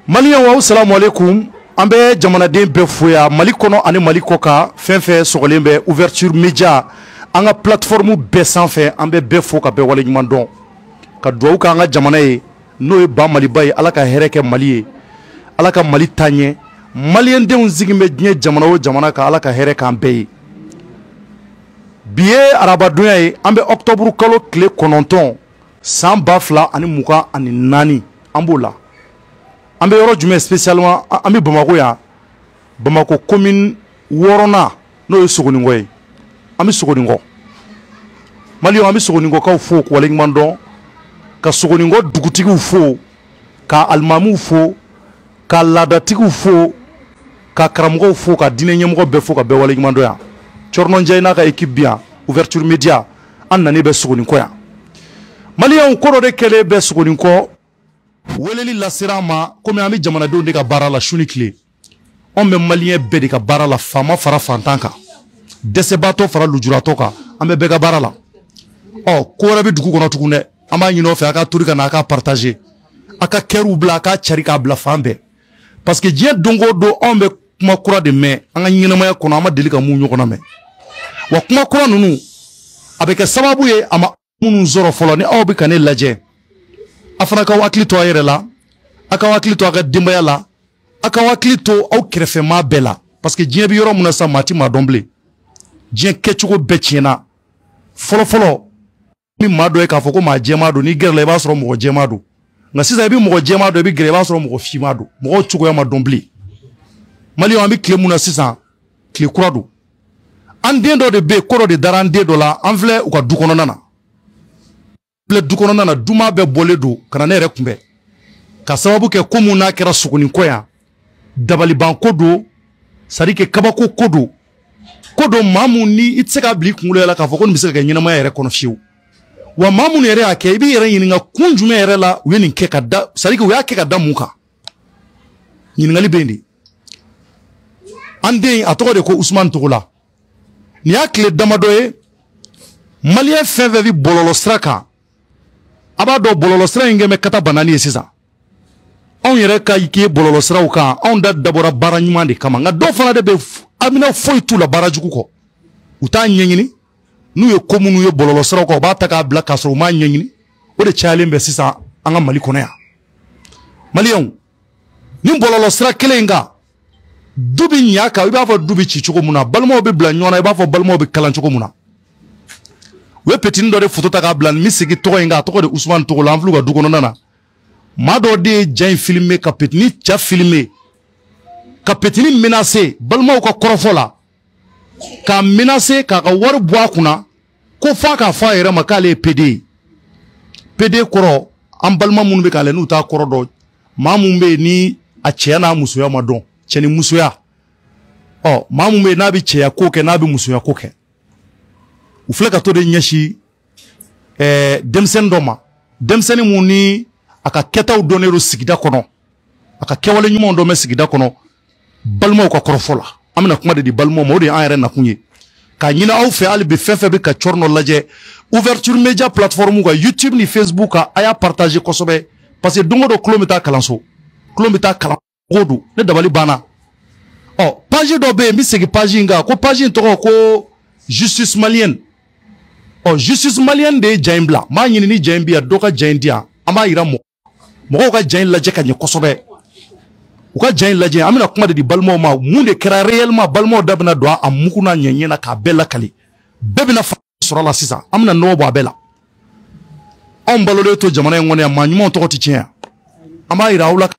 Malien wa assalamu alaikum. Ambe jamanaden be foya Mali kono ani Mali koka fenfe sogolen be ouverture média anga plateforme be sanfɛ ambe be fo ka be wale ɲuman dɔn ka duwawu ka anga jamana ye no ye ba Mali bay ala ka hɛrɛ kɛ Mali ye ala ka Mali taɲɛ malien denw zigi be diɲɛ jamana o jamana ka ala ka hɛrɛ kan bɛɛ ye biye arabadonya ye ambe octobre kalo tile 9 san 2024 ambo la ambe yoro jumɛn spécialement ambe Bamako ya Bamako commune worona no ye Sogoningo ye ambe Sogoningo Mali ambe Sogoningo ka fo ko wale ɲuman dɔn ka Sogoningo dugutigiw fo ka almamu fo ka ladatigiw fo ka karamɔgɔw fo ka diinɛ ɲɛmɔgɔ bɛɛ fo ka bɛɛ wale ɲuman dɔn yan Corno Ndiaye n'a ka équipe bien ouverture média an nani bɛ Sogoninko yan Maliens koro de kɛlen bɛ Sogoninko weleli lasera ma comme an bɛ jamanadenw de ka baara la su ni tile an bɛ Malien bɛɛ de ka baara la faama fara fantan kan dɛsɛbaatɔ fara lujuratɔ kan an bɛ bɛɛ ka baara la ko wɛrɛ bɛ dugu kɔnɔ tugun dɛ an b'a ɲini aw fɛ a ka tori ka na a ka partager a ka kɛriw bila a ka cari k'a bila fan bɛɛ parce que diɲɛ don o don an bɛ kuma kura de mɛn an ka ɲɛnamaya kɔnɔ an ma deli ka mun ɲɔgɔnna mɛn wa kuma kura ninnu a bɛ kɛ sababu ye a ma minnu sɔrɔ fɔlɔ ni aw bɛ ka ne lajɛ a fana ka hakili to a yɛrɛ la a ka hakili to a ka denbaya la a ka hakili to aw kɛrɛfɛmaa bɛɛ la parce que diɲɛ bɛ yɔrɔ min na sa maa ti maa dɔn bilen diɲɛ kɛcogo bɛɛ tiɲɛna fɔlɔ ni maa dɔ ye k'a fɔ ko maa jɛma don n'i gɛrɛ la i b'a sɔrɔ mɔgɔ jɛma don nka sisan i bɛ mɔgɔ jɛma don i bɛ gɛrɛ i b'a sɔrɔ mɔgɔ finma don mɔgɔw cogoya ma dɔn bilen Maliens an bɛ tile mun na sisan tile kura don an den dɔ de bɛ yen ko dɔ de dara an den dɔ la an filɛ u ka du kɔnɔna na filɛ du kɔnɔna na duma bɛɛ bɔlen don ka na ne yɛrɛ kunbɛn ka sababu kɛ ko mun n'a kɛra Sogoninko yan dabaliban ko don c'est à dire que kabako ko don maa mun ni i tɛ se ka bila i kunkolo la k'a fɔ ko nin bɛ se ka kɛ ɲɛnamaya yɛrɛ kɔnɔ fiyewu wa maa mun yɛrɛ y'a kɛ i b'i yɛrɛ ɲininka kun jumɛn yɛrɛ la u ye nin kɛ ka da c'est à dire que u y'a kɛ ka da mun kan ɲininkali bɛ yen de an den a tɔgɔ de ko Usumani Togola nin y'a tile damadɔ ye Malien fɛn fɛn bɛ bɔlɔlɔ sira kan a b'a dɔn bɔlɔlɔ sira in kɛ bɛ kata banani ye sisan anw yɛrɛ ka k'i ye bɔlɔlɔ siraw kan anw da dabɔra baara ɲuman de kama nka dɔw fana de bɛ amina foyi t'u la baara jugu kɔ u t'a ɲɛɲini n'u ye ko minnu ye bɔlɔlɔ siraw kan u b'a ta k'a bila k'a sɔrɔ u m'a ɲɛɲini o de cayalen bɛ sisan an ka Mali kɔnɔ yan Maliens ni bɔlɔlɔ sira kelen in kan du bɛ ɲɛ a kan i b'a fɔ du bɛ ci cogo min na balimaw bɛ bila ɲɔgɔn na i b'a fɔ balimaw bɛ kalan cogo min na u ye petini dɔ de photo ta k'a bila nin bɛ segin tɔgɔ in kan a tɔgɔ de Usumani Togola an filɛ ka du kɔnɔna na maa dɔ de ye ja in filmer ka petini cɛ filmer ka petini menacer balimaw ka kɔrɔfɔ la k'a menacer k'a ka wari bɔ a kunna ko f'a k'a fɔ a yɛrɛ ma k'ale ye PD ye PD kɔrɔ an balima minnu bɛ k'ale n'u t'a kɔrɔ dɔn maa mun bɛ yen ni a cɛya n'a musoya ma dɔn cɛ ni musoya maa mun bɛ yen n'a bɛ cɛya ko kɛ n'a bɛ musoya ko kɛ u filɛ ka to de ɲɛsin denmisɛnnin dɔ ma denmisɛnnin mun ni a ka kɛtaw dɔnnen don sigida kɔnɔ a ka kɛwale ɲumanw dɔn bɛ sigida kɔnɔ balimaw ka kɔrɔfɔ la an bɛna kuma de di balimaw ma o de ye an yɛrɛ nakun ye k'a ɲini aw fɛ hali bi fɛn fɛn bɛ ka Corno lajɛ ouverture média plateforme kan YouTube ni Facebook kan a y'a partager kosɛbɛ parce que don o don tulo bɛ taa kalanso tulo bɛ taa kalan o don ne dabali banna page dɔ bɛ yen n bɛ segin page in kan ko page in tɔgɔ ko justice malienne justice malienne de ye ja in bila n b'a ɲini ni ja in bɛ yan dɔ ka ja in di yan an b'a yira mɔgɔw ka ja in lajɛ ka ɲɛ kosɛbɛ u ka ja in lajɛ an bɛna kuma de di balimaw ma mun de kɛra réellement balimaw da bɛna don a mugu n'a ɲɛɲɛ na k'a bɛɛ lakali bɛɛ bɛna fa sɔrɔ a la sisan an bɛna nɔgɔ bɔ a bɛɛ la anw balolen to jamana in kɔnɔ yan maa ɲumanw tɔgɔ tɛ tiɲɛ yan an b'a yira aw la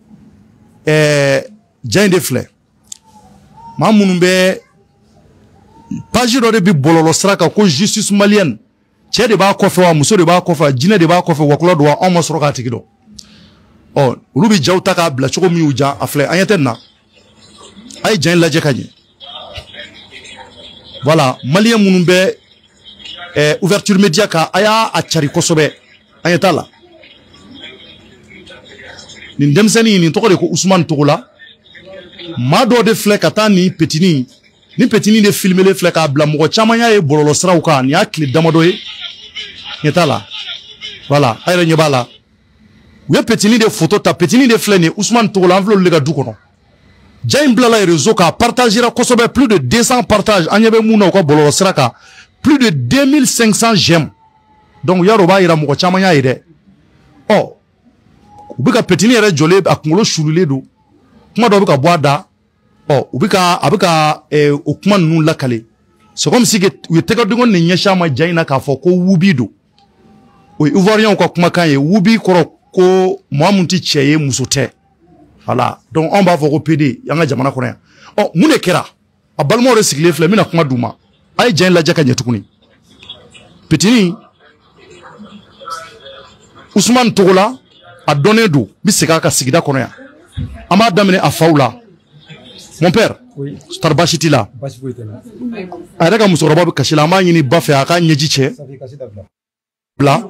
ja in de filɛ maa minnu bɛ page dɔ de bi bɔlɔlɔ sira kan ko justice malienne cɛ de b'a kɔfɛ wa muso de b'a kɔfɛ wa jinɛ de b'a kɔfɛ wakula don wa anw ma sɔrɔ k'a tigi dɔn olu bɛ jaw ta k'a bila cogo min y'u ja a filɛ an ɲɛ tɛ nin na a ye ja in lajɛ ka ɲɛ voilà Malien minnu bɛ ouverture média kan a y'a cari kosɛbɛ an ɲɛ t'a la nin denmisɛnnin nin tɔgɔ de ko Usumani Togola maa dɔ de filɛ ka taa nin petini de filmelen filɛ k'a bila mɔgɔ caman y'a ye bɔlɔlɔ siraw kan nin y'a tile damadɔ ye ɲɛ t'a la voilà a yɛrɛ ɲɛ b'a la u ye petini de photo ta petini de filɛ nin ye Ousmane Togola an filɛ olu de ka du kɔnɔ ja in bilala réseau kan a partagera kosɛbɛ plus de 200 partage an ɲɛ bɛ mun na u ka bɔlɔlɔ sira kan plus de 2500 j'aime donc yarɔ b'a yira mɔgɔ caman y'a ye dɛ ɔ u bɛ ka petini yɛrɛ jɔlen a kunkolo sululen don kuma dɔ bɛ ka bɔ a da ɔ u bɛ ka a bɛ ka o kuma ninnu lakale c'est comme si u ye tɛgɛdengɔn nin ɲɛsin a ma ja in na k'a fɔ ko wubi don o ye ivoirien ka kumakan ye wubi kɔrɔ ko maa mun tɛ cɛ ye muso tɛ voilà donc anw b'a fɔ ko PD an ka jamana kɔnɔ yan ɔ mun de kɛra a balimaw de sigilen filɛ n bɛna kuma d'u ma a ye ja in lajɛ ka ɲɛ tuguni petini Ousmane Togola a dɔnnen don n bɛ segin a ka sigida kɔnɔ yan an b'a daminɛ a faw la mon père tari baasi t'i la a yɛrɛ ka musokɔrɔba bɛ kasi la an b'a ɲini ba fɛ a ka ɲɛji cɛ bila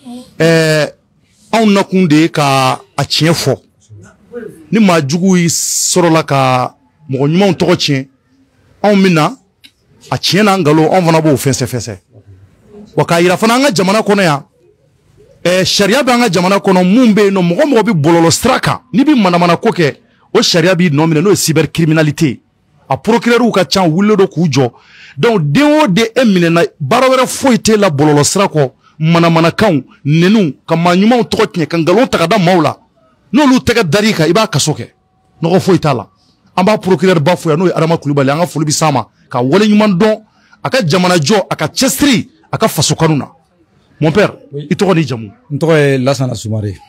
anw nakun de ye ka a tiɲɛ fɔ ni maa jugu sɔrɔla ka mɔgɔ ɲumanw tɔgɔ tiɲɛ anw bɛna a tiɲɛ n'an nkalon anw fana b'o fɛnsɛ wa k'a yira fana an ka jamana kɔnɔ yan sariya bɛ an ka jamana kɔnɔ mun bɛ yen nɔ mɔgɔ mɔgɔ bɛ bɔlɔlɔ sira kan n'i bɛ manamana ko kɛ o sariya b'i nɔ minɛ n'o ye cybercriminalité a procureur ka ca wulilen don k'u jɔ donc den o den e minɛna baara wɛrɛ foyi t'e la bɔlɔlɔ sira kɔ manamanakanw nenu ka maa ɲumanw tɔgɔ tiɲɛ ka nkalon ta ka da maaw la n'olu tɛgɛ dar'i kan i b'a kaso kɛ nɔgɔ foyi t'a la an b'a procureur ba fo yan n'o ye Adama Kulibali an ka foli bɛ s'a ma ka wale ɲuman dɔn a ka jamana jɔ a ka cɛsiri a ka faso kanu na mon père i tɔgɔ ni jamu n tɔgɔ ye Lasana Sumare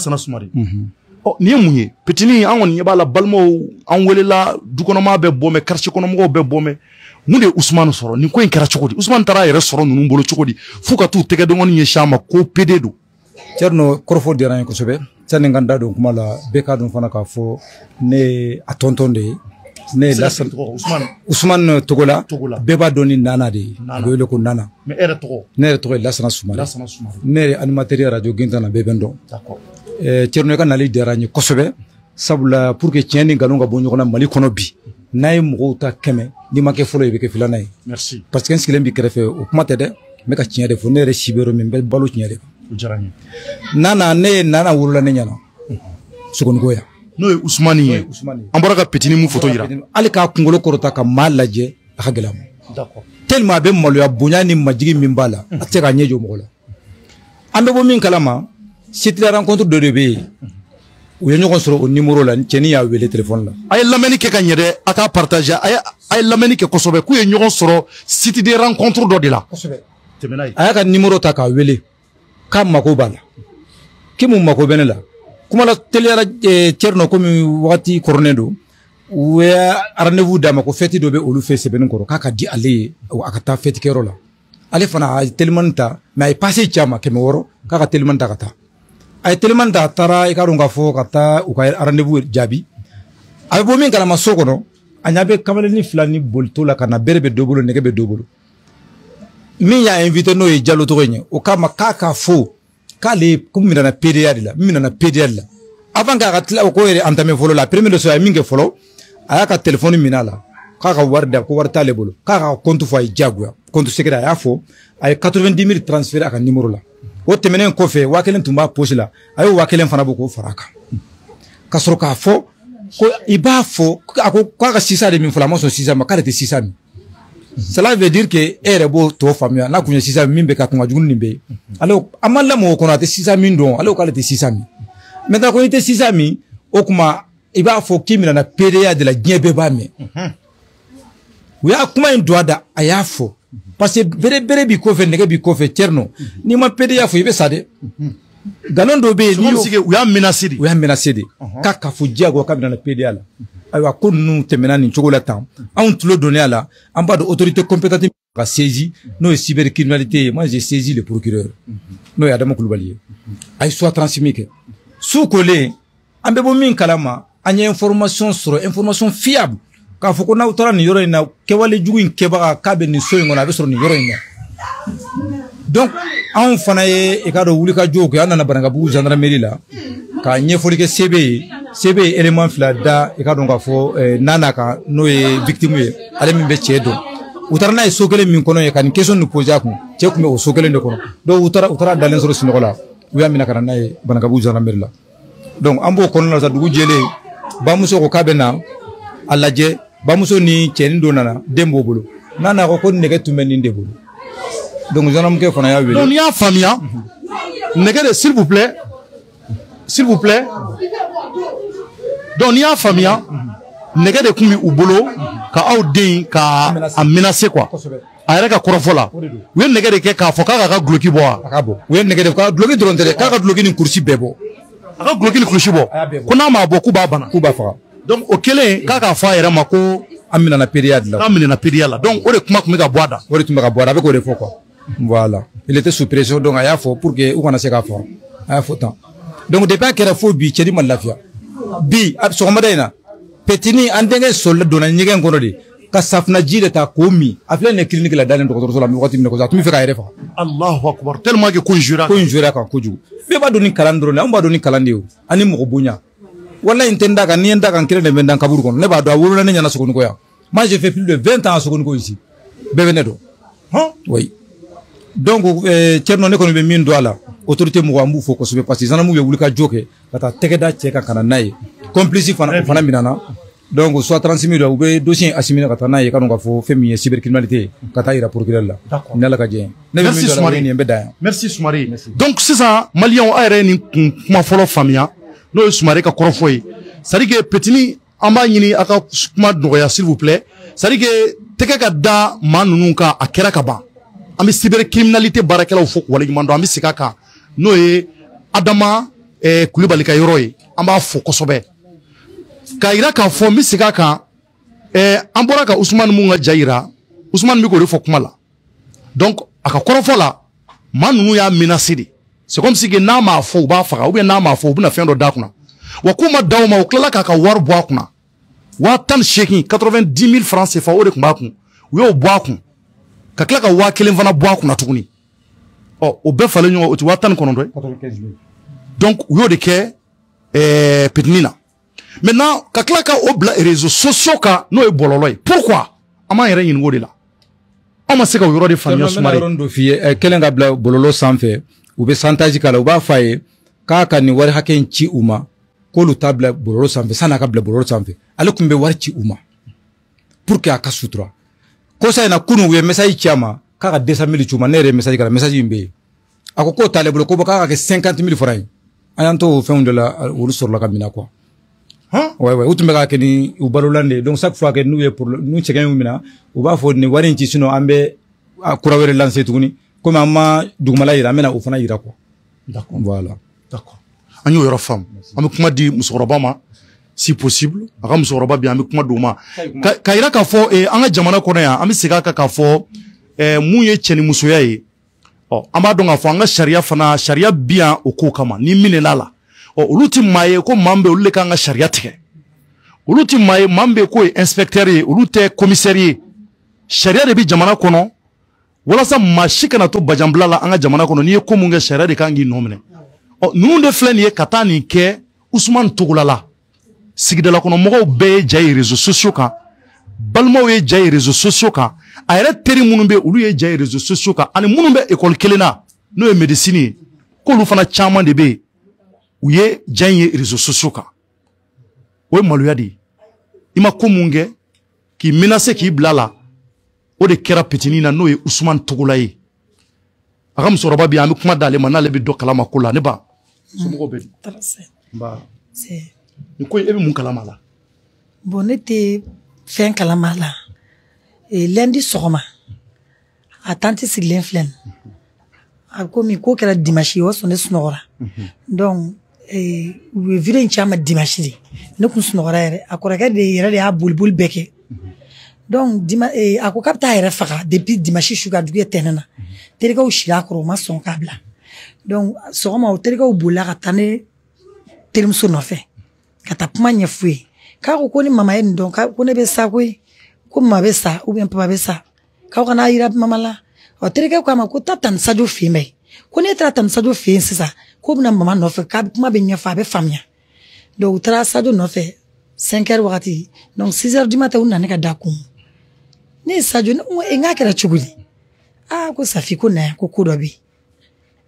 ɔ nin ye mun ye petini an kɔni ɲɛ b'a la balimaw an welela dukɔnɔmaa bɛ bɔ mɛ quartier kɔnɔmɔgɔw bɛ bɔ mɛ mun de ye Ousmane sɔrɔ nin ko in kɛra cogo di Ousmane taara a yɛrɛ sɔrɔ ninnu bolo cogo di fo ka t'u tɛgɛdengɔni ɲɛsin a ma ko PD don Thierno kɔrɔfɔ diyara n ye kosɛbɛ sani n ka n da don kuma la bɛɛ k'a dɔn fana k'a fɔ ne ye a tɔntɔn de ye ne ye Ousmane Togola bɛɛ b'a dɔn ni Nana de ye a bɛ wele ko Nana mais e yɛrɛ tɔgɔ ne yɛrɛ tɔgɔ ye Lasana Sumare ne yɛrɛ animateur ye radio Guintan na bɛɛ bɛ n dɔn Thierno i ka nali diyara n ye kosɛbɛ sabula pour que tiɲɛ ni nkalon ka bɔ ɲɔgɔn na Mali kɔnɔ bi n'a ye mɔgɔw ta 100 n'i ma kɛ fɔlɔ i bɛ kɛ filanan ye merci parce que n sigilen b'i kɛrɛfɛ o kuma tɛ dɛ n bɛ ka tiɲɛ de fɔ ne yɛrɛ si bɛ yɔrɔ min n bɛ balo tiɲɛ de kan Nana ne ye Nana wolola ne ɲɛna Sogoniko yan n'o ye Ousmane ye an bɔra ka petini mun photo yira hali k'a kunkolo kɔrɔta ka maa lajɛ a ka gɛlɛn ma tellement a bɛ maloya bonya ni majigi min b'a la a tɛ se k'a ɲɛ jɔ mɔgɔ la an bɛ bɔ min kalama site rencontre dɔ de bɛ yen u ye ɲɔgɔn sɔrɔ o numéro la cɛnin y'a wele téléphone la a ye lamɛnni kɛ ka ɲɛ dɛ a k'a partager a ye lamɛnni kɛ kosɛbɛ k'u ye ɲɔgɔn sɔrɔ site de rencontre dɔ de la a y'a ka numéro ta k'a wele k'a mako b'a la k'i mun mako bɛ ne la kuma la teliyara Thierno komi wagati kɔrɔnen don u ye rendez-vous d'a ma ko fête dɔ bɛ olu fɛ Sɛbɛnnikɔrɔ k'a ka di ale ye a ka taa fête kɛyɔrɔ la ale fana a ye téléphone ta mais a ye passe ci a ma 600 k'a ka téléphone ta ka taa a ye téléphone ta a taara i ka dɔn k'a fɔ ka taa u ka rendez-vous jaabi a bɛ bɔ min kalama so kɔnɔ a ɲa bɛ kamalennin 2 ni bolito la ka na bere bɛ dɔ bolo nɛgɛ bɛ dɔ bolo min y'a invité n'o ye Jalo tɔgɔ ye o kama k'a ka fo k'ale ko minana PDA de la minana PDA de la avant k'a ka tila o ko yɛrɛ entamé fɔlɔ la premier leçon a ye min kɛ fɔlɔ a y'a ka téléphone minɛ a la k'a ka wari da ko wari t'ale bolo k'a ka compte fɔ a ye diyagoya compte secret a y'a fɔ a ye 90 000 transféré a ka numéro la o tɛmɛnen kɔfɛ 1000 tun b'a poche la a ye 1000 fana bɔ k'o fara a kan ka sɔrɔ k'a fɔ ko i b'a fɔ a ko k'a ka 600 de min fɔlɔ a ma sɔn 600 ma k'ale tɛ 600 min cela veut dire que e yɛrɛ b'o tɔ faamuya n'a kun ye 600 min bɛ ka kun ka jugu nin bɛ yen ale a ma lamɔ o kɔnɔ a tɛ 600 min dɔn ale ko k'ale tɛ 600 min maintenant ko i tɛ 600 min o kuma i b'a fɔ k'i minɛna PDA de la diɲɛ bɛɛ b'a mɛn u y'a kuma in don a da a y'a fɔ parce que bere b'i kɔfɛ nɛgɛ b'i kɔfɛ Thierno n'i ma PDA fɔ i bɛ sa dɛ nkalon dɔ bɛ yen u y'a menacé de k'a ka fɔ diyagoya k'a bɛna PDA la ayiwa ko ninnu tɛmɛna nin cogo la tan anw tulo donn'a la an b'a dɔn autorité compétente ka saisi n'o ye cybercriminalité ye moi j'ai saisi le procureur n'o ye Adama Kulibali ye a ye soit transmis kɛ su kolen an bɛ bɔ min kalama an ye information sɔrɔ information fiable k'a fɔ ko n'aw taara nin yɔrɔ in na kɛwale jugu in kɛbaga k'a bɛ nin so in kɔnɔ a bɛ sɔrɔ nin yɔrɔ in na donc anw fana ye i k'a dɔn wulikajɔw kɛ an nana Banankabugu gendarmerie la ka ɲɛfɔli kɛ CB ye élément 2 da i k'a dɔn k'a fɔ Nana kan n'o ye victime ye ale min bɛ cɛ dɔn u taara n'a ye so kelen min kɔnɔ ye ka nin question nin poser a kun cɛ tun bɛ o so kelen de kɔnɔ donc u taara dalen sɔrɔ sunɔgɔ la u y'a minɛ ka na n'a ye Banakabugu gendarmerie la donc an b'o kɔnɔna la sa dugu jɛlen bamuso ko k'a bɛ na a lajɛ bamuso ni cɛnin dɔ nana den b'o bolo n'a nana ko nɛgɛ tun bɛ nin de bolo donc gendarmerie fana y'a wele donc n'i y'a faamuya nɛgɛ de s'il vous plaît donc n'i y'a faamuya nɛgɛ de tun bɛ u bolo ka aw den ka a menacer quoi a yɛrɛ ka kɔrɔfɔ la u ye nɛgɛ de kɛ k'a fɔ k'a ka guloki bɔ wa a ka bɔ u ye nɛgɛ de ka guloki dɔrɔn tɛ dɛ k'a ka guloki ni kurusi bɛɛ bɔ a ka guloki ni kurusi bɔ ko n'a m'a bɔ k'u b'a bana k'u b'a faga donc o kɛlen k'a k'a fɔ a yɛrɛ ma ko an minɛna période la k'a minɛna période la donc o de kuma tun bɛ ka bɔ a da o de tun bɛ ka bɔ a da a bɛ k'o de fɔ quoi voilà il était sous pression donc a y'a fɔ pour que u kana se k'a faga a y'a fɔ tan donc depuis a kɛra fo bi cɛni ma lafiya bi sɔgɔmada in na petini an denkɛ sɔrɔla donna ɲɛgɛn kɔnɔ de ka safunɛ ji de ta k'o min a filɛ nin ye clinique la dalen dɔgɔtɔrɔso la wagati min na ko a tun bɛ fɛ k'a yɛrɛ faga Allahu akbar tellement que ko in jouera kan kojugu bɛɛ b'a dɔn ni kalan dɔrɔn de anw b'a dɔn ni kalan de ye ani mɔgɔ bonya wallahi n tɛ n da kan ni n da kan kelen de bɛ n da kaburu kɔnɔ ne b'a dɔn a wolola ne ɲɛna Sogoniko yan moi j'ai fait plus de 20 ans à Sogoniko ici bɛɛ bɛ ne dɔn oui donc Thierno ne kɔni bɛ min dɔn a la autorité mɔgɔ an b'u fo kosɛbɛ parce que gendarmew ye wulikajɔ kɛ ka taa tɛgɛ da cɛ kan ka na n'a ye complice fana minɛna donc soit 36 000 u bɛ dossier assimilé ka taa n'a ye ka dɔn k'a fɔ fɛn min ye cybercriminalité ka taa yira procureur la ni Ala ka jɛ ye ne bɛ min dɔn a la nin bɛ dan yan merci Soumare donc sisan maliyɛnw a yɛrɛ ye nin kuma fɔlɔ faamuya n'o ye Soumare ka kɔrɔfɔ ye c'est à dire que petini an b'a ɲini a ka kuma nɔgɔya s'il vous plaît c'est à dire que tɛgɛ ka da maa ninnu kan a kɛra ka ban an bɛ cybercriminalité baarakɛlaw fo k'u waleɲuman dɔn an bɛ segin a kan n'o ye Adama Kulibali ka yɔrɔ ye an b'a fo kosɛbɛ k'a yira k'a fɔ n bɛ segin a kan an bɔra ka Usumani mun ka ja yira Usumani bɛ k'o de fɔ kuma la donc a ka kɔrɔfɔ la maa ninnu y'a menacer de c'est comme si que n'a m'a fɔ u b'a faga ou bien n'a m'a fɔ u bɛna fɛn dɔ d'a kunna wa k'u ma d'aw ma u tilala k'a ka wari bɔ a kunna 90 000 francs CFA o de tun b'a kun u y'o bɔ a kun ka tila ka 1000 fana bɔ a kunna tuguni o bɛɛ falen ɲɔgɔn o tɛ 19 ye donc u y'o de kɛ petini na maintenant ka tila ka o bila réseaux sociaux kan n'o ye bɔlɔlɔ ye pourquoi an m'an yɛrɛ ɲininka o de la an ma se ka o yɔrɔ de faamuya Soumare yɔrɔ dɔ f'i ye kelen ka bila bɔlɔlɔ sanfɛ u bɛ santaji k'a la u b'a fɔ a ye k'a ka nin wari hakɛ in ci u ma k'olu t'a bila bɔlɔlɔ sanfɛ san'a ka bila bɔlɔlɔ sanfɛ ale tun bɛ wari ci u ma pour que a ka sutura kosa in na kunun u ye message ci a ma k'a ka 200 000 ci u ma ne yɛrɛ ye message kɛra message in bɛ yen a ko k'o t'ale bolo ko k'a ka kɛ 50 000 francs ye an y'an to o fɛnw de la olu sɔrɔla ka minɛ quoi ouais u tun bɛ k'a kɛ ni u balolan de donc chaque fois que n'u ye n'u cɛgɛn y'u minɛ u b'a fɔ nin wari in ci sinon an bɛ kura wɛrɛ lancer tuguni komi an ma dugumala yira an bɛna o fana yira quoi d'accord voilà d'accord an y'o yɔrɔ faamu an bɛ kuma di musokɔrɔba ma si possible a ka musokɔrɔba bi an bɛ kuma d'o ma ka yira k'a fɔ an ka jamana kɔnɔ yan an bɛ segin a kan k'a fɔ mun ye cɛ ni musoya ye an b'a dɔn k'a fɔ an ka sariya fana sariya bi yan o ko kama ni minɛn'a la olu tɛ maa ye ko maa min bɛ olu de kan ka sariya tigɛ olu tɛ maa ye maa min bɛ k'o ye inspecteur ye olu tɛ commissaire ye sariya de bɛ jamana kɔnɔ walasa maa si kana to bajanbila la an ka jamana kɔnɔ n'i ye ko mun kɛ sariya de kan k'i nɔ minɛ ninnu de filɛ nin ye ka taa nin kɛ Usumani Togola la sigidala kɔnɔ mɔgɔw bɛɛ ye ja ye réseaux sociaux kan balimaw ye ja ye réseaux sociaux kan a yɛrɛ teri minnu bɛ olu ye ja ye réseaux sociaux kan ani minnu bɛ école kelen na n'o ye médecine ye k'olu fana caman de bɛ yen u ye ja in ye réseaux sociaux kan o ye maloya de ye i ma ko mun kɛ k'i menacer k'i bila la o de kɛra petini na n'o ye Usumani Togola ye a ka musokɔrɔba bi an bɛ kuma d'ale ma n'ale bɛ dɔ kalama ko la ne ba somɔgɔw bɛ di nba nin ko in e bɛ mun kalama la bon ne tɛ fɛn kalama la lundi sɔgɔma a tanti sigilen filɛ nin a komi ko kɛra dimanche ye o sɔn ne sunɔgɔra donc u ye video in ci a ma dimanche de ne kun sunɔgɔra yɛrɛ a kɔrɔkɛ de yɛrɛ de y'a boliboli bɛɛ kɛ donc a ko k'a bɛ taa a yɛrɛ faga depuis dimanche su ka dugu ye tɛnɛn na terikɛw sira a kɔrɔ o ma sɔn k'a bila donc sɔgɔma o terikɛw bolila ka taa ne terimuso nɔfɛ ka taa kuma ɲɛf'u ye k'a ko ni mama ye nin dɔn ko ne bɛ sa koyi ko mama bɛ sa ou bien papa bɛ sa k'aw kana yira mama la terikɛ ko a ma ko taa Tani Sadio fɛ yen bɛ ko ne taara Tani Sadio fɛ yen sisan ko bɛna mama nɔfɛ k'a kuma bɛ ɲɛfɔ a bɛ faamuya donc u taara Sadio nɔfɛ 5 heures wagati donc 6 heures du matin u nana ne ka da kun ne ye Sadio n k'a kɛra cogo di ko Safi ko na yan ko dɔ bɛ yen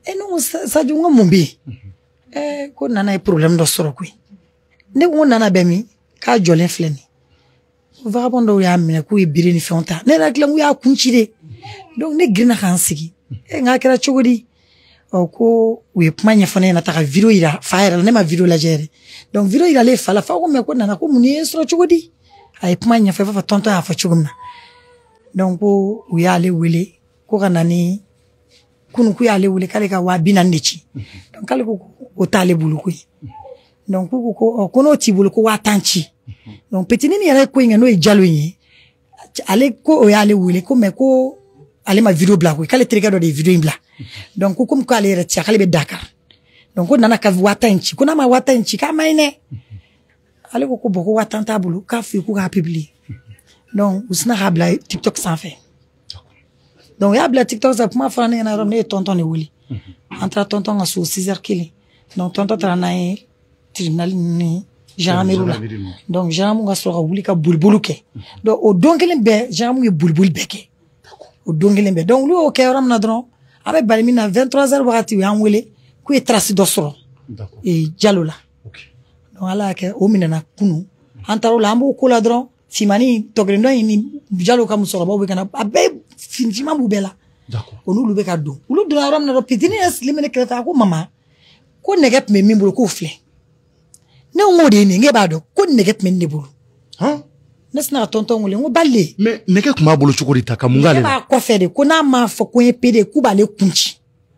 e no Sadio ngo mumbi ko nana e problème do soro ko ne ngo nana be mi ka jolen fleni vagabond ya amina ko e biri ni fonta ne la klangu ya kunchire donc ne grina kan sigi nga kera chogodi ko we pmanya fone na taka video ira faira ne ma video la gere donc video ira le fala fa ko me ko nana ko muni esro chogodi ay pmanya fa fa tonto ya fa chogumna donc ko we ale wele ko kanani kunu ku yale wule kale ka wa binandici donc kale ko o tale bulu ko donc ko no ti bulu ko wa tanchi donc petit ni yare ko ngeno e jalo yi ale ko o yale wule ko me ko ale ma video bla ko kale trigado de video bla donc ko ko ale re tia kale be Dakar donc ko nana ka wa tanchi ko na ma wa tanchi ka maine ale ko boko wa tanta bulu ka fi ko ka publier donc usna habla TikTok sans fait. Donc, il y a des TikTok, ça pour faire un arôme de tonton et Willy. Entre tonton à sous 6 heures qu'il est. Donc, tonton travaille tribunal ni jamais roula. Donc, jamais on sera Willy ka bulbuluke. Donc, au dongelen be, jamais bulbul beke. Au dongelen be. Donc, lui au cœur on a drôle. Avec balimina 23h warati ou en Willy, qui est tracé d'osro. Et jalola. Donc, là que au minana kunu. Entre la ambo coladron. Simani togrendo ni jalo ka musoro ba bekana abe finjima bubela d'accord onu lube ka do ulu do ram na pitini es limene kreta ko mama ko negep me mimbulu ko fle ne ngode ni nge bado ko negep me nebulu nesna tonton ngule ngo balle mais nege kuma bolo chukuri taka mungale ba ko fede ko na ma fo ko epede ku bale kunchi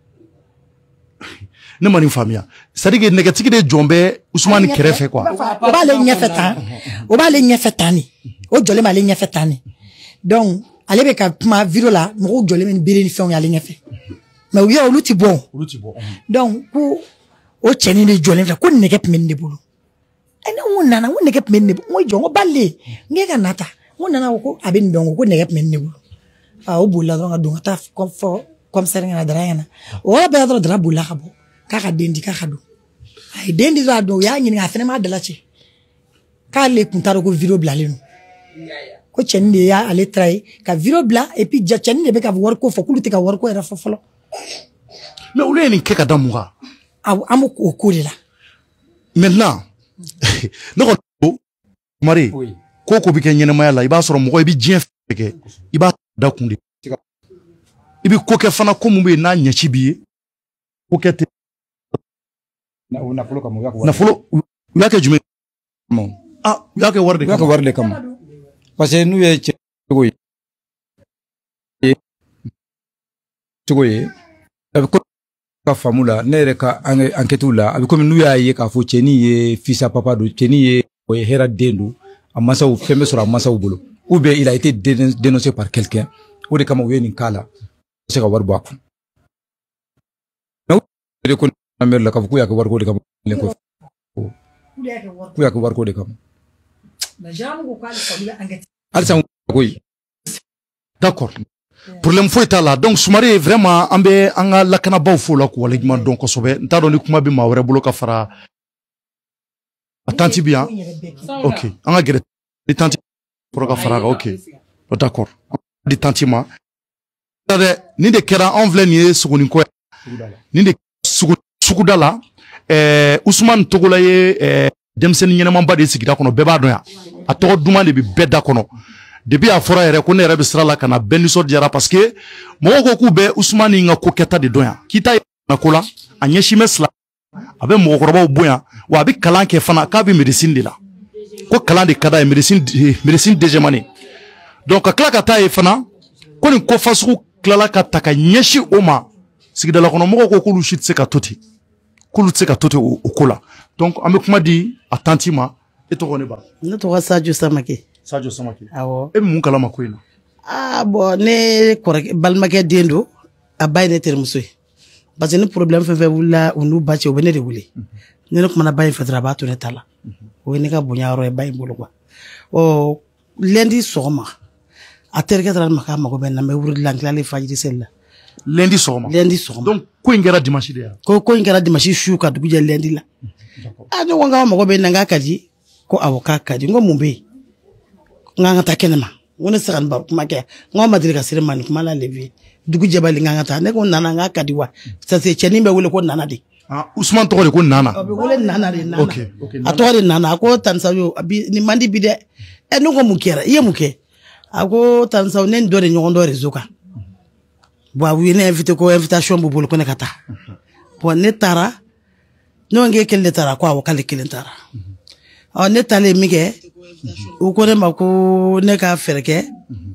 ne mani famia c'est-à-dire que négatif de jombe Ousmane Kerefe quoi o bale nyefeta o bale nyefetani o jole ma le nyefetani donc ale be ka ma video la mo jole men biri ni fon ya le nyefe mais o yo oluti bon donc ko o cheni ni jole ko negep men ne bulu ene wonna na wonna negep men ne mo jongo balle ngeka nata wonna na ko abin dongo ko negep men ne bulu o bulla donga donga ta comme ça ngana drayana o be adro dra bulla khabo kaka dendi kaka do ay dendi do ado ya nyini afene ma dalache ka le kuntaro ko video blale no ko chende ya ale try ka video bla et puis ja chende be ka wor ko fokulu te ka wor ko era fofolo mais ule ni keka damuga amu ko kulila maintenant no mari ko bi ke nyene mayala iba soro mo ibi jien feke iba da kunde ibi ko ke fana ko mumbe na nyachi biye ko ke te na folo yake jume yake warde kama parce que nous ye chogoye ko ka famula nere ka enquête la abi comme nous ya ye ka fo cheni ye fils à papa do cheni ye o hera dendu amasa ou fembe sur amasa ou bolo ou bien il a été dénoncé par quelqu'un ou de kama weni kala c'est ka warbo akon no de ko mer la ka ku ya ka wargo de kama len ko ku ya ka wargo de kama d'accord problème faut être là donc Soumaré vraiment ambe anga lakana baw fo la ko wala juma donc ko sobe nta do ni kuma bi ma wore bolo ka fara attention bien OK anga gere di tanti pour ka fara OK d'accord di tanti ma ni de kera envelope ni suguni ko ni de sugudala Ousmane Togolaye demseni nyene mamba de sigida kono beba do ya ato duma de bi beda kono depuis a fora yere ko ne yere be sira la kana beniso diara parce que mo ko ku be Ousmane nga ko keta de doya kita na kola anyeshi mesla abe mo ko robo boya wa bi kalan ke fana ka bi medicine de la ko kalan de kada medicine de jemane donc kala ka ta e fana ko ni ko fasu kala ka taka nyeshi oma sigida la kono mo ko ku lu shit se ka toti kulu tseka tote okola donc ame kuma di attentivement et to kone ba ne to Sadio Samake awo e mun kala makoina bon ne korek balmake dendo abayne termusoy parce que ne problème fe wula unu bache obene de wule ne kuma na bayin fatra ba to ne tala o ne ka bunya ro e bayin bolo kwa o lendi soma aterke tra maka mako ben na me wuri lanklale fajiri sella lundi soma donc ko ingera dimanche de ko ingera dimanche shuka duguje lundi la no wanga mako ben nga kaji ko avocat kaji ngo mumbe nga ta kenema wona saran ba kuma ke ngo madri ka sire man kuma la levi dugu jɛbali ŋa ta ne ko nana ŋa ka di wa ça c'est cɛnin bɛ wele ko nana de Ousmane tɔgɔ de ko nana a bɛ wele nana de nana okay a tɔgɔ de nana a ko tansayo ni mandi bi dɛ ne ko mun kɛra i ye mun kɛ a ko tansayo ne ni dɔ de ɲɔgɔn dɔ réseau kan bon a ye ne invité ko invitation b'u bolo ko ne ka taa bon ne taara ne ko k'e kelen de taara ko awɔ k'ale kelen taara ne taalen min kɛ u ko ne ma ko ne ka fɛɛrɛ kɛ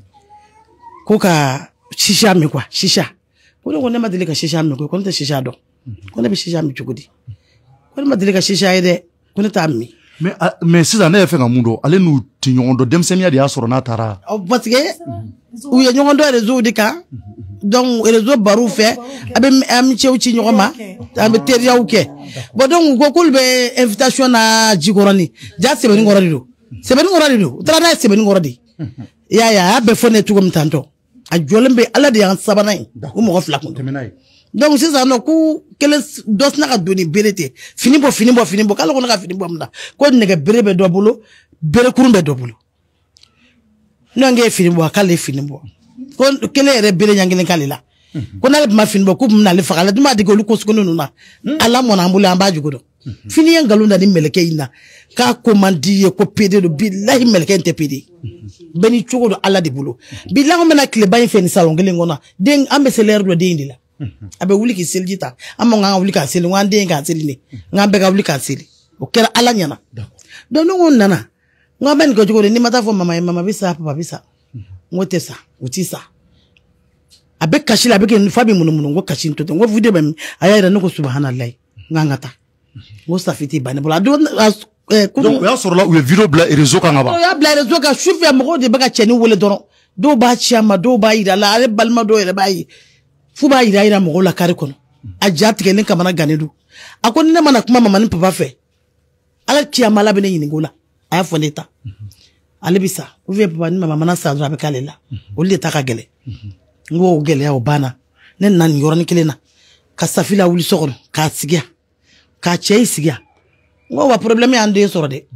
ko ka shisha mi quoi shisha ko ne ma deli ka shisha mi ko ne tɛ shisha dɔn ko ne bɛ shisha mi cogo di ko ne ma deli ka shisha ye dɛ ko ne t'a mi mais sisan ne yɛrɛ fɛ ka mun dɔn ale n'u ti ɲɔgɔn dɔn denmisɛnninya de y'a sɔrɔ n'a taara parce que u ye ɲɔgɔn dɔn réseau de kan donc réseau barow fɛ a bɛ amitiéw ci ɲɔgɔn ma a bɛ teriyaw kɛ bon donc u ko k'olu bɛ invitation na Jikɔrɔni ja sɛbɛnni kɔrɔ de don sɛbɛnni kɔrɔ de don u taara n'a ye sɛbɛnni kɔrɔ de i y'a ye a y'a bɛɛ fɔ ne cogo min tantɔ a jɔlen bɛ ala de y'an sabanan ye o mɔgɔ fila kun donc sisan nɔ ko kelen dɔ sina ka don ni bere ten fini bɔ k'ale ko ne ka fini bɔ mun na ko nɛgɛ bere bɛ dɔ bolo bere kurun bɛ dɔ bolo ne ko ye fini bɔ k'ale ye fini bɔ ko kelen yɛrɛ bere ɲɛ kelen k'ale la ko n'ale ma fini bɔ k'u bɛna ale faga ale dun b'a dege olu kosogoni ninnu na ala mɔna an bolo an b'a jogo dɔn fini ye nkalon da ni mɛlɛkɛ in na k'a ko man di ye ko pede don bilahi mɛlɛkɛ in tɛ pede bɛɛ ni cogo don ala de bolo bilahi an bɛna tileba in fɛ ni salon kelen kɔnɔ den an bɛ seli dɔ den de la a bɛ wuli k'i seliji ta an man kan ka wuli k'a seli n ko an den k'a seli ne n k'an bɛɛ ka wuli k'a seli o kɛra ala ɲɛna donc ne ko nana n ko an bɛ nin kɛ cogo di n'i ma taa fɔ mama ye mama bɛ sa papa bɛ sa n ko tɛ sa u ti sa a bɛ kasi la a bɛ kɛ fa bɛ munumunu n ko kasi to ten n ko video bɛ min a y'a yira ne ko subahanallahi n k'an ka taa n ko safi tɛ ban ne bolo a don donc o y'a sɔrɔ la u ye video bila réseau kan ka ban o y'a bila réseau kan sufɛ mɔgɔw de bɛ ka cɛnin wele dɔrɔn dɔw b'a ci a ma dɔw b'a yira a la ale balima dɔw yɛrɛ b'a ye fu b'a yira mɔgɔw la kari kɔnɔ a ja tigɛlen kamana gannen don a ko ni ne mana kuma mama ni papa fɛ ala ciyama ala bɛ ne ɲininka o la a y'a fɔ ne ta ale bɛ sa ou bien papa ni mama mana sa dɔrɔn a bɛ k'ale la olu de ta ka gɛlɛn n ko o gɛlɛya o banna ne nana nin yɔrɔnin kelen na ka safi la wuli so kɔnɔ k'a sigi yan k'a cɛ yi sigi yan n ko wa problème y'an den sɔrɔ dɛ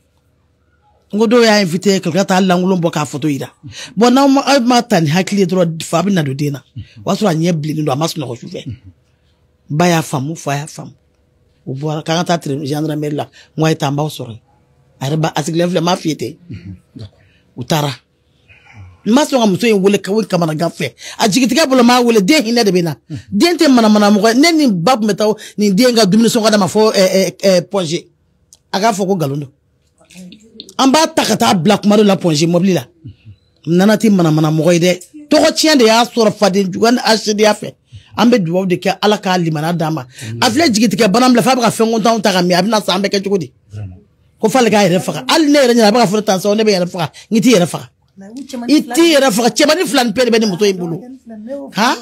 n ko dɔw y'a invité ka taa lankolon bɔ k'a photo yira bon n'aw ma ta ni hakili ye dɔrɔn fa bɛ na don den na o y'a sɔrɔ a ɲɛ bilennen don a ma sunɔgɔ sufɛ ba y'a faamu fa y'a faamu o bɔra k'an ka taa gendarmerie la n ko a ye taa an b'aw sɔrɔ a yɛrɛ ba a sigilen filɛ n m'a f'i ye ten u taara n ma sɔn ka muso in wele kamanagan fɛ a jigitigɛ bolo m'a wele den hinɛ de bɛ na den tɛ manamana mɔgɔ ne ni ba tun bɛ taa nin den ka dumuni sɔn ka d'a ma fɔ pɔnze a k'a fɔ ko nkalon don an b'a ta ka taa bila kuma dɔ la pɔnze mɔbili la nana tɛ manamana mɔgɔ ye dɛ tɔgɔ tiɲɛ de y'a sɔrɔ faden juguya ni asidenya fɛ an bɛ dugawu de kɛ ala k'a limana d'a ma a filɛ jigitigɛ bana min f'a bɛ ka fɛn kuntanw ta ka min a bɛna sa an bɛ kɛ cogo di ko f'ale k'a yɛrɛ faga hali ne yɛrɛ ɲɛna a bɛ ka fɔ tan sɔn ne bɛ yɛrɛ faga n t'i yɛrɛ faga i t'i yɛrɛ faga cɛmanin fila ni pe de bɛ ni muso in bolo han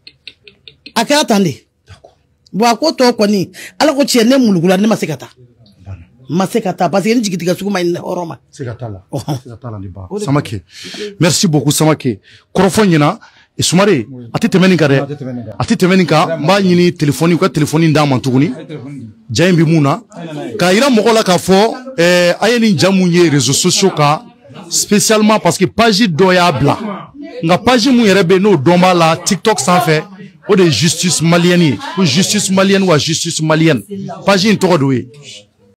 a kɛra tan de bon a ko tɔ kɔni ala ko tiɲɛ ne mulugula ne ma se ka taa parce que ni jigitigɛ sugu ma ɲi hɔrɔn ma siga t'a la ni ba Samake merci beaucoup Samake kɔrɔfɔ ɲɛna Sumare a tɛ tɛmɛ nin kan dɛ a tɛ tɛmɛ nin kan n b'a ɲini téléphone u ka téléphone d'a ma tuguni ja in bɛ mun na k'a yira mɔgɔw la k'a fɔ a ye nin ja mun ye réseaux sociaux kan spécialement parce que page dɔ y'a bila nka page mun yɛrɛ bɛ yen n'o dɔn b'a la TikTok sanfɛ o de ye justice malienne ye ko justice malienne ou justice malienne page in tɔgɔ de y'o ye